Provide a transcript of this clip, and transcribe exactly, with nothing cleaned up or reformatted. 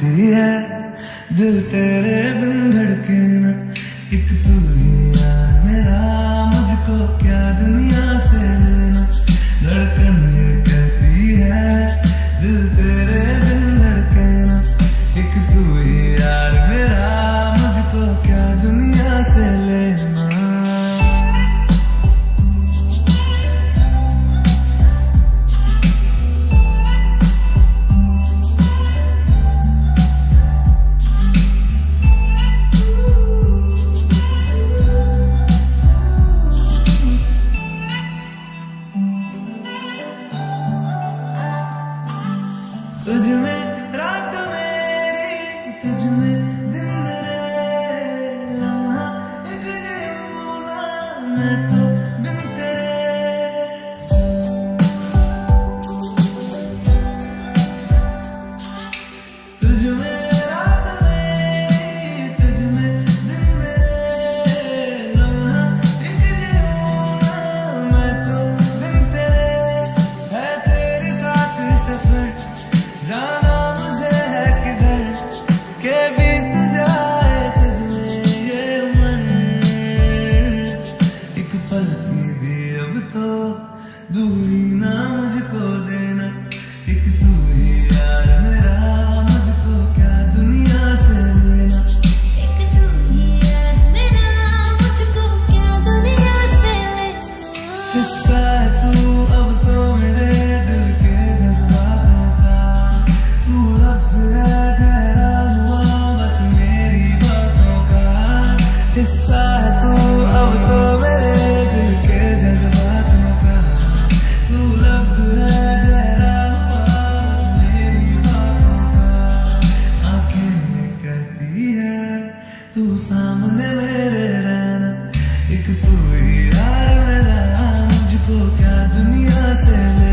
कहती है दिल तेरे बिन धड़के ना, एक तू ही यार मेरा, मुझको क्या दुनिया से लेना। धड़कन ये कहती है दिल तेरे बिन धड़के ना, एक तू ही यार मेरा, मुझको क्या दुनिया से लेना। तुझ में रात मेरी, तुझ में दिन मेरे, लम्हा एक जीऊँ ना मैं तो बिन तेरे। तुझ में रात मेरी, तुझ में दिन मेरे, लम्हा एक जीऊँ ना मैं तो बिन तेरे। है तेरे साथ सफर जाना मुझे है किधर, के बीत जाए तुझमें ये मन। एक पल की भी अब तो दूरी ना मुझको देना, एक तू ही यार मेरा, मुझको क्या दुनिया से लेना। एक तू ही यार मेरा, मुझको क्या दुनिया से लेना। हिस्सा है तू अब तो मेरे दिल के जज्बातों का, तू लफ्ज़ है ठहरा हुआ बस मेरी बातों का। हिस्सा है तू अब तो मेरे दिल के जज्बातों का, तू लफ्ज़ है ठहरा हुआ बस मेरी बातों का। आंखें ये कहती है तू सामने मेरे रहना, एक तू ही यार मेरा, मुझको क्या दुनिया से